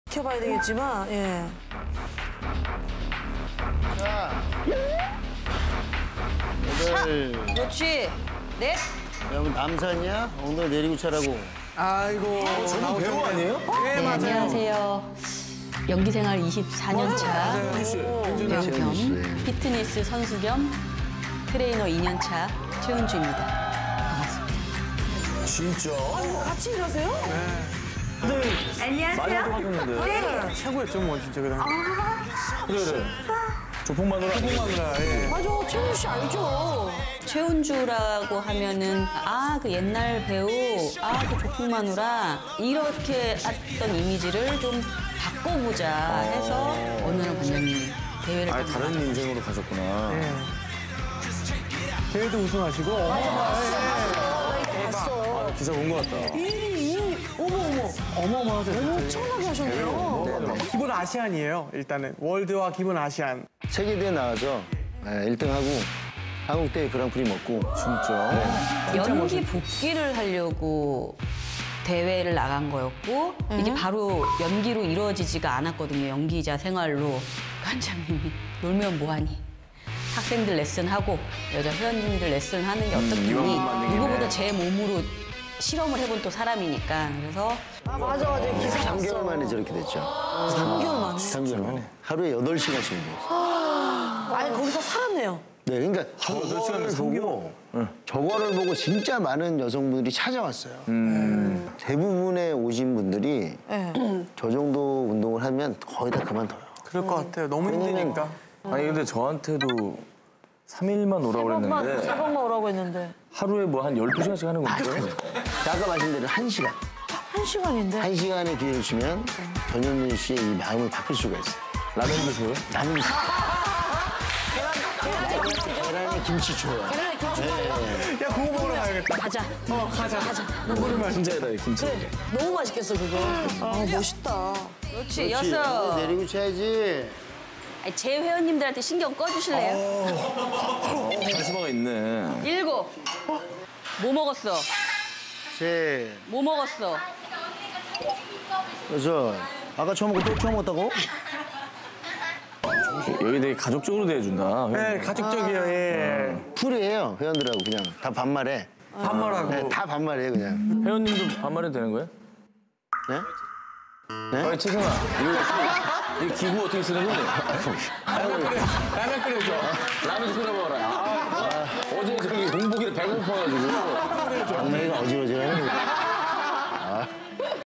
지켜봐야 되겠지만, 예. 자, 여덟. 그렇지. 넷. 여러분 남산이야? 엉덩이 내리고 차라고. 아이고. 저분 배우 아니에요? 네, 맞아요. 안녕하세요. 연기 생활 24년 차 배우 겸 피트니스 선수 겸 트레이너 2년 차 최은주입니다. 진짜? 같이 일하세요? 네. 최고였죠, 뭐, 진짜. 그래. 그래. 조폭마누라. 조금만이라, 예. 맞아, 최훈 씨 알죠? 최은주라고 하면은 그 옛날 배우, 그 조폭마누라 이렇게 했던 이미지를 좀 바꿔보자 해서 어느 날 관장님이 대회를 아, 다른 인생으로 가셨구나. 예. 대회도 우승하시고. 봤어. 기사 본 것 같다. 어마어마하죠. 엄청나게 하셨네요. 기본 아시안이에요, 일단은. 월드와 기본 아시안. 세계대회 나와서 1등하고 한국대회 그랑프리 먹고. 진짜? 연기 복귀를 하려고 대회를 나간 거였고 이게 바로 연기로 이루어지지가 않았거든요. 연기자 생활로. 관장님이 놀면 뭐하니? 학생들 레슨하고 여자 회원님들 레슨하는 게 어떻겠니? 누구보다 제 몸으로 실험을 해본 또 사람이니까. 그래서 맞아. 기사 3개월 봤어. 만에 저렇게 됐죠. 3개월 만에? 3개월 만에. 하루에 8시간씩 됐죠. 아니, 거기서 살았네요. 네, 그러니까 저거를 보고 진짜 많은 여성분들이 찾아왔어요. 대부분의 오신 분들이 네. 저 정도 운동을 하면 거의 다 그만둬요. 그럴 것 같아요. 너무 힘드니까. 아니, 근데 저한테도 3일만 오라고 그랬는데 4번만 오라고 했는데. 하루에 뭐 한 12시간씩 하는 건가요? 아까 말씀 대로 1시간. 1시간인데? 1시간의 기회를 주면 전현민 씨의 이 마음을 바꿀 수가 있어요. 라면 드세요? 나는 계란에 김치 좋아요. 야, 그거 먹으러 가야겠다. 가자. 가자. 진짜에다 김치. 그래, 너무 맛있겠어, 그거. 멋있다. 그렇지, 그렇지. 여섯. 내리고 쳐야지. 아니, 제 회원님들한테 신경 꺼주실래요? 카리스마가 있네. 일곱. 뭐 먹었어? 셋. 뭐 먹었어? 여섯. 아까 처음 먹고 또 처음 먹었다고? 여기 되게 가족적으로 대해준다. 네, 가족적이에요, 예. 풀이에요, 회원들하고 그냥. 다 반말해. 반말하고. 네, 다 반말해요, 그냥. 회원님도 반말해도 되는 거예요? 네? 네? 아니, 최승아. 이거 기구 어떻게 쓰는 건데? 라면 끓여줘. 라면 끓여 먹어라. 어제 저기 공복이라 배고파가지고. 장난이가 어지러지네.